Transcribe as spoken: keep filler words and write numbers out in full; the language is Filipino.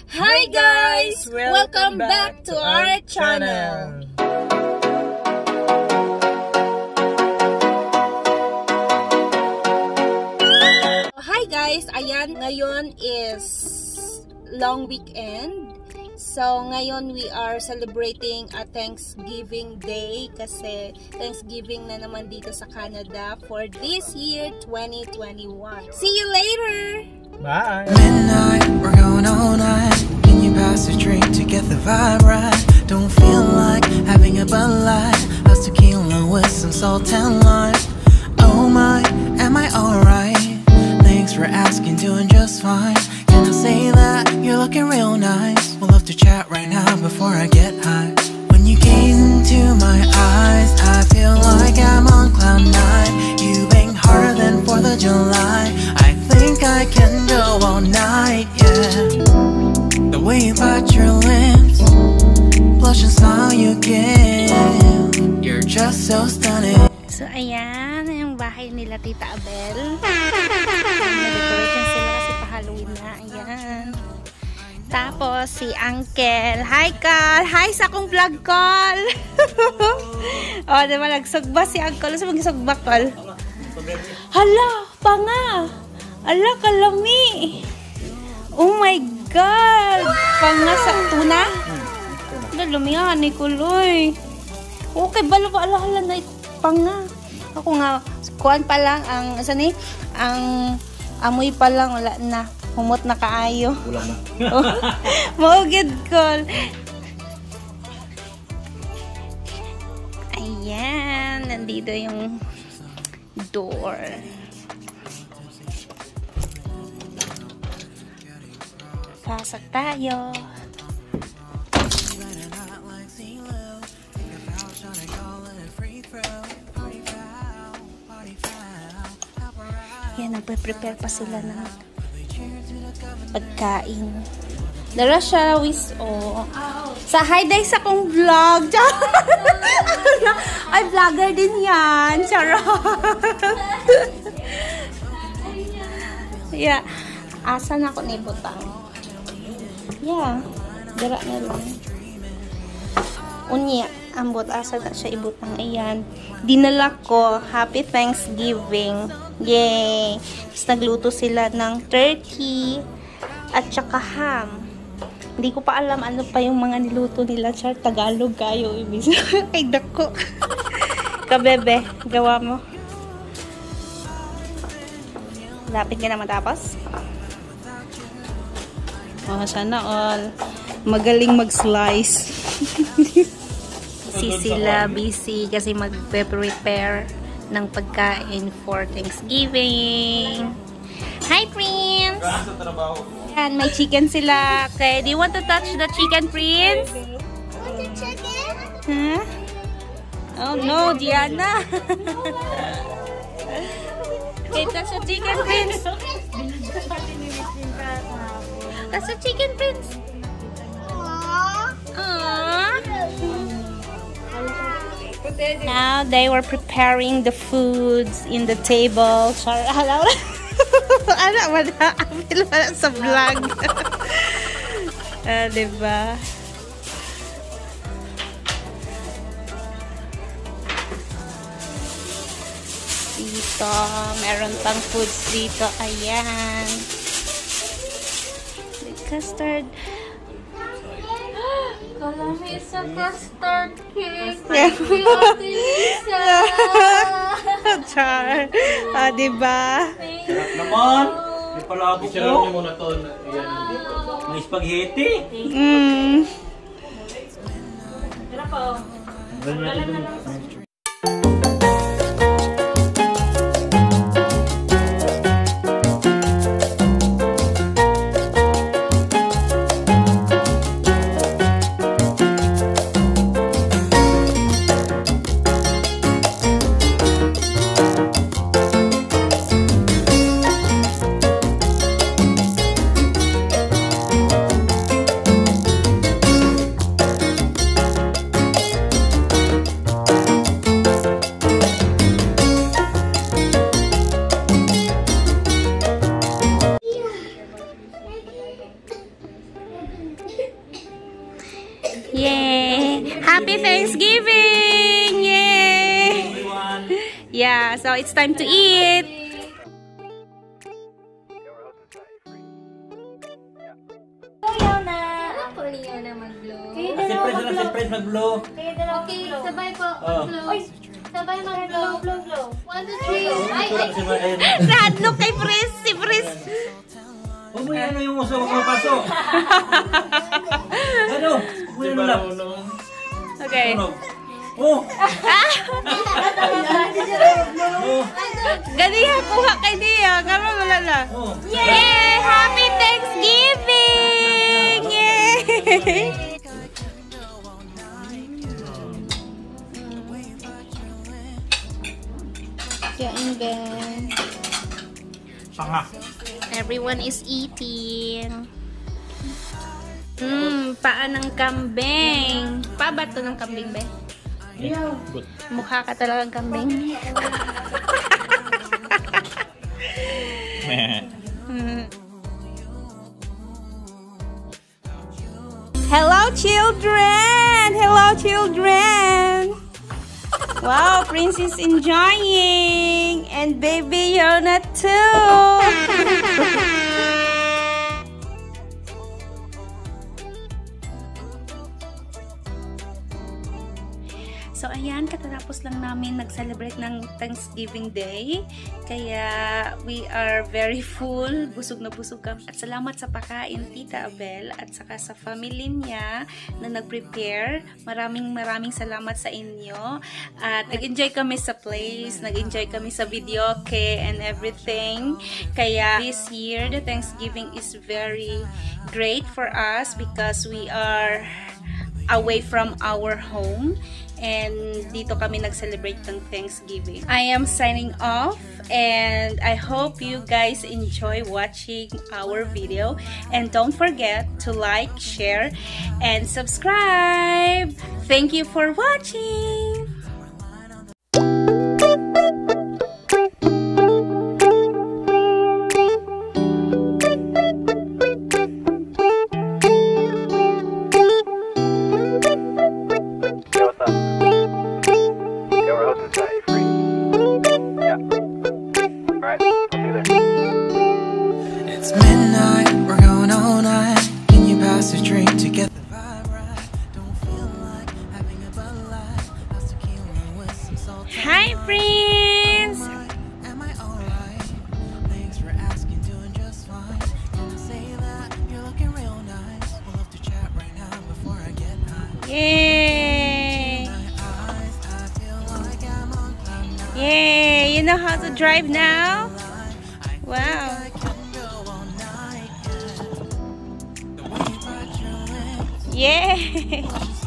Hi guys! Welcome, Welcome back, back to our channel! Hi guys! Ayan, ngayon is long weekend. So, ngayon we are celebrating a Thanksgiving Day kasi Thanksgiving na naman dito sa Canada for this year, twenty twenty-one. See you later! Bye! Midnight, we're going all night. Can you pass a drink to get the vibe right? Don't feel like having a Bud Light. How's tequila with some salt and lime? Oh my, am I alright? Thanks for asking, doing just fine. Can I say that you're looking real nice? We'll love to chat right now before I get high. When you gaze into my eyes, I feel like I'm on cloud nine. You bang harder than fourth of July. I think I can go all night, yeah. The way you bite your lips, blush and smile you give, you're just so stunning. So ayan, yung bahay nila Tita Abel. Nag-decoration sila kasi pa-Halloween na. Ayan. Tapos si Uncle. Hi Carl! Hi sa akong vlog call! O, oh, diba nagsugba si Uncle. Saan magsugba call? Hala! Panga! Ala, kalami! Oh my God! Panga sa tuna? Hala, lumihan ni Kuloy. Okay, balo ba? Ala, hala na panga. Ako nga, kuhan pa lang ang, asa ni? Ang amoy pa lang, wala na. Humot na kaayo. Ulam na. Maugid call. Ayan, nandito yung door. Pasok tayo. Yan, nagpe-prepare pa sila ng pagkain. Dala siya, wis, oh. Sa hi day sa kong vlog. Ay, vlogger din yan. Charot. Yeah. Asa na ako ni butang. Yeah. Dala na lang. Unya. Ambot, asa na siya ibutang. Ayan. Dinala ko. Happy Thanksgiving. Yay! Tapos nagluto sila ng turkey at saka ham. Hindi ko pa alam ano pa yung mga niluto nila. Char, Tagalog kayo. Ay, dako. Kabebe, gawa mo. Lapit ka na matapos. Oh, sana all. Magaling mag-slice. Si sila busy kasi mag-prepare ng pagkain for Thanksgiving. Hi, Prince! And may chicken sila. Okay, do you want to touch the chicken, Prince? Want the chicken? Huh? Oh no, Diana! Okay, touch the chicken, Prince. Touch the chicken, Prince. Aww. Aww. Now they were preparing the foods in the table. Sorry, hello. Ano ba na? Apil ba sa vlog? Ah, diba? Dito, meron pang foods dito. Ayan. The custard. Kalami sa custard cake. Yeah. Char. Ah, diba? Sarap naman. May palabok ko. Sarap niyo muna to. May spaghetti. Mm. Sarap po. Galan na lang. Yay! Happy Thanksgiving! Yay! Everyone. Yeah, so it's time to eat. Leona. Ano po Leona mag-blow? Siyempre sila, siyempre mag-blow. Okay, sabay po. Oh. Mag-blow. Sabay mag-blow. Blow, blow. One, two, three. Ay, Ito ay. lang si Ayun. Nadlook kay Pris, si Pris. Huwag mo yan, ano yung uso, huwag mo paso. Ano? Huwag mo yan lang. Okay. Tunog. Oh! Oh! Ganiya, kuha kay Dia. Kama wala na. Oh! Yay! Happy Thanksgiving! Yay! Kain din. Panga. Everyone is eating. Mmm, paa ng kambing. Paa ba ito ng kambing, be? Good. Mukha ka talagang kambing. Mm. Hello, children! Hello, children! Wow, Prince is enjoying! And baby Yona too! So, ayan, katatapos lang namin nag-celebrate ng Thanksgiving Day. Kaya, we are very full. Busog na busog kami. At salamat sa pakain, Tita Abel, at saka sa family niya na nag-prepare. Maraming maraming salamat sa inyo. At nag-enjoy kami sa place, nag-enjoy kami sa videoke and everything. Kaya, this year, the Thanksgiving is very great for us because we are away from our home. And dito kami nag-celebrate ng Thanksgiving. I am signing off and I hope you guys enjoy watching our video. And don't forget to like, share, and subscribe. Thank you for watching! It's midnight, we're going all night. Can you pass a drink to get the vibe right? Don't feel like having a Bud Light. How's tequila with some salt? Hi, Prince! Am I alright? Thanks for asking, doing just fine. Can I say that you're looking real nice? We'll have to chat right now before I get high. Yay! My eyes, I feel like I'm on cloud nine. Yay! You know how to drive now? Wow! I can go all night, yeah. The way you bite your lips. Yay!